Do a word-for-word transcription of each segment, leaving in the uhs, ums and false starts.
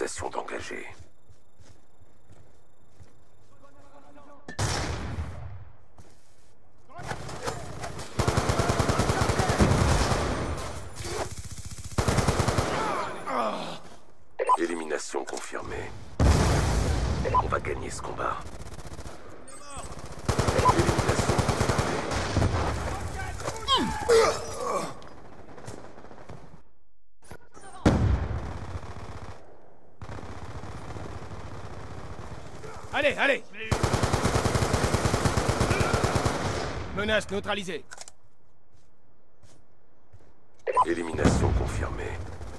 Autorisation d'engager. Élimination confirmée. On va gagner ce combat. Élimination confirmée. Allez, allez! Menace neutralisée. Élimination confirmée.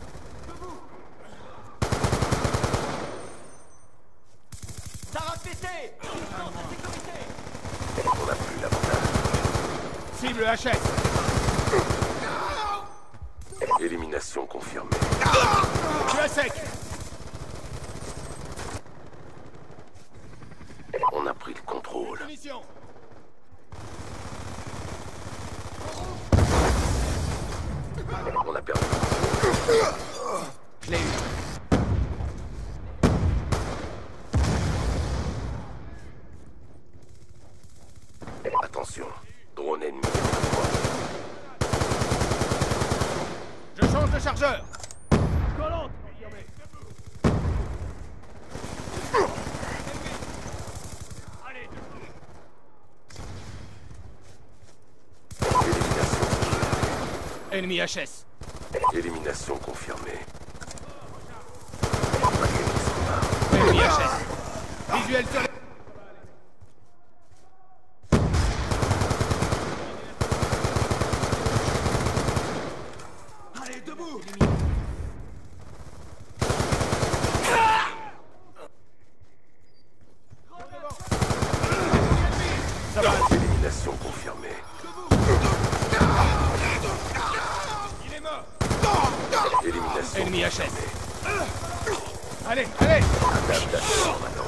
Ça va péter! On n'a plus l'avantage. Cible H S. Élimination confirmée. Je suis à sec. On a pris le contrôle. Mission. On a perdu. Je l'ai eu. Attention, drone ennemi. Je change de chargeur. Collante. Allez. Élimination. Ennemi H S. Élimination confirmée. Ennemi H S. Visuel sur les... Allez, debout. Ça va. Élimination confirmée. Il est mort. Élimination. Ennemi H S. Allez, allez. Adaptation maintenant.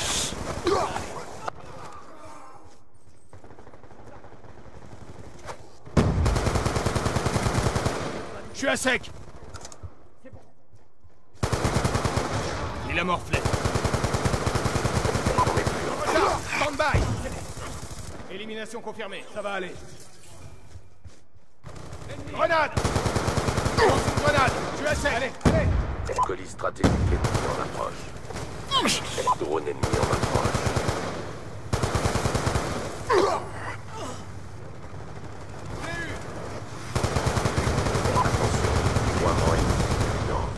Je suis à sec. Il a morflé. Stand by. Élimination confirmée, ça va aller. Grenade. Lance une grenade. Je suis à sec. Allez, allez. Colis stratégique ennemi en approche. Drone ennemi en approche. Attention, déploiement imminent.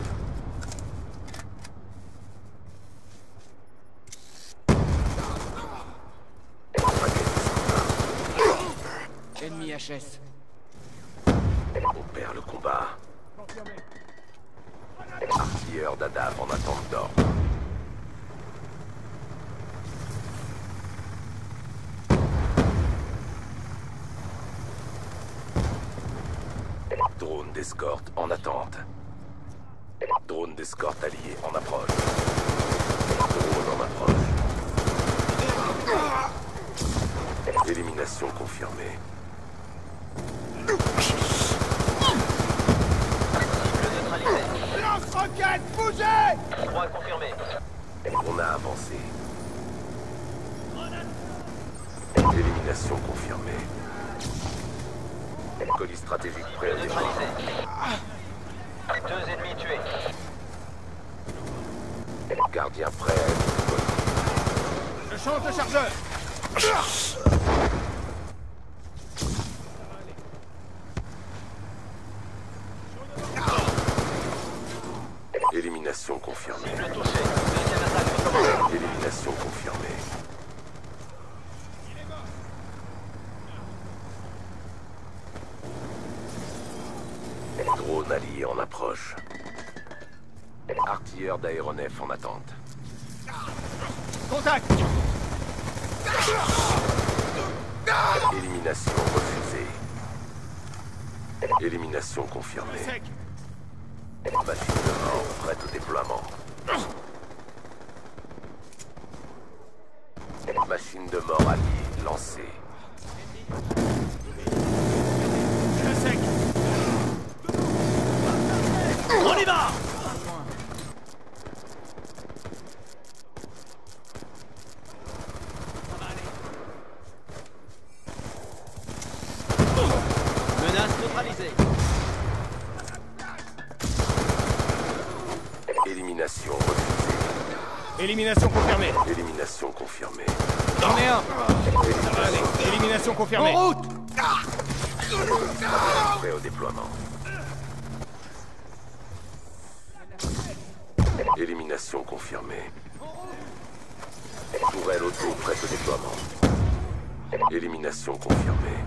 Ennemi H S. On perd le combat. Artilleur d'Adam en attente d'ordre. Drone d'escorte en attente. Drone d'escorte allié en approche. Drone en approche. Élimination confirmée. Lance-roquette, bougez! Droit confirmé. On a avancé. Élimination confirmée. Colis stratégique prêt à départ. Deux ennemis tués. Gardien prêt à être déployé. Je change de chargeur. Élimination confirmée. Le touché. Deuxième attaque recommandée. Élimination confirmée. Drone allié en approche. Artilleur d'aéronef en attente. Contact. Élimination refusée. Élimination confirmée. Sec. Machine de mort prête au déploiement. Machine de mort alliée lancée. Je suis sec. On y va. neutralisé. Élimination refusée. Élimination confirmée. Élimination confirmée. J'en ai un. Élimination Allez, élimination confirmée. En route! prêt au déploiement. Élimination confirmée. Tourelle auto prête au déploiement. Élimination confirmée.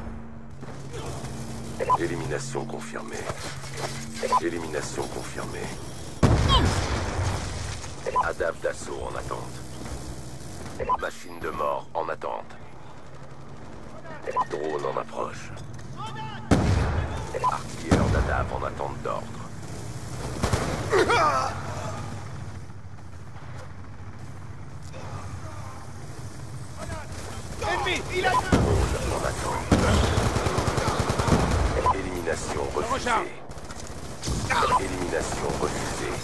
Élimination confirmée. Élimination confirmée. Adave d'assaut en attente. Machine de mort en attente. Drone en approche. Artilleur d'Adave en attente d'ordre. Ennemi, il a... Drone en attente. Élimination refusée. Élimination refusée.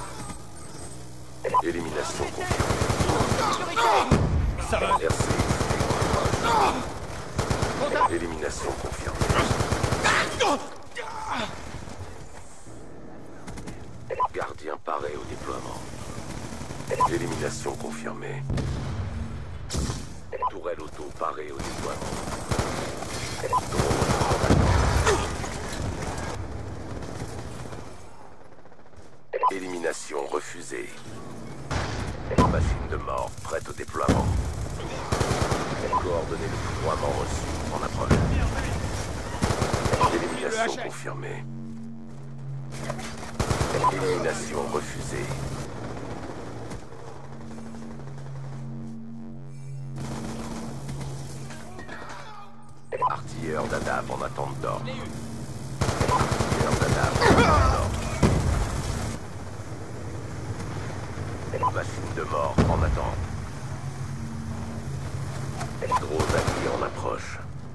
Élimination confirmée. Ça va. R C. Élimination confirmée. Gardien paré au déploiement. Élimination confirmée. Tourelle auto paré au déploiement. Drone en attente. Élimination refusée. Machine de mort prête au déploiement. Coordonnées de déploiement reçues en approche. Élimination confirmée. Élimination refusée. Artilleur d'Adave en attente d'ordre. Artilleur d'Adave en attente d'ordre. Machine de mort en attente. Drone allié en approche.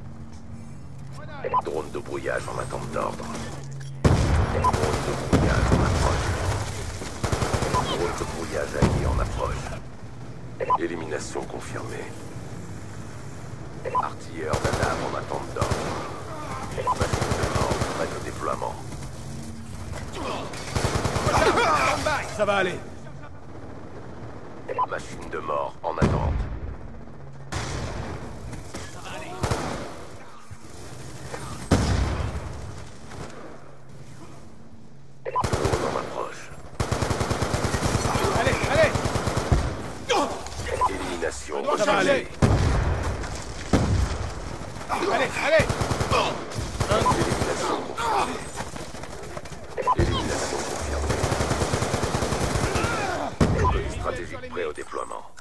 Drone de brouillage en attente d'ordre. Drone de brouillage en approche. Drone de brouillage allié en approche. Élimination confirmée. Artilleur d'Adave en attente d'ordre. Machine de mort prête au déploiement. Ça va aller. Machine de mort en attente. Drone en approche. Allez, allez. Élimination doit charger. refusée. Allez, allez. Élimination confirmée. Élimination confirmée. Stratégique prêt au déploiement.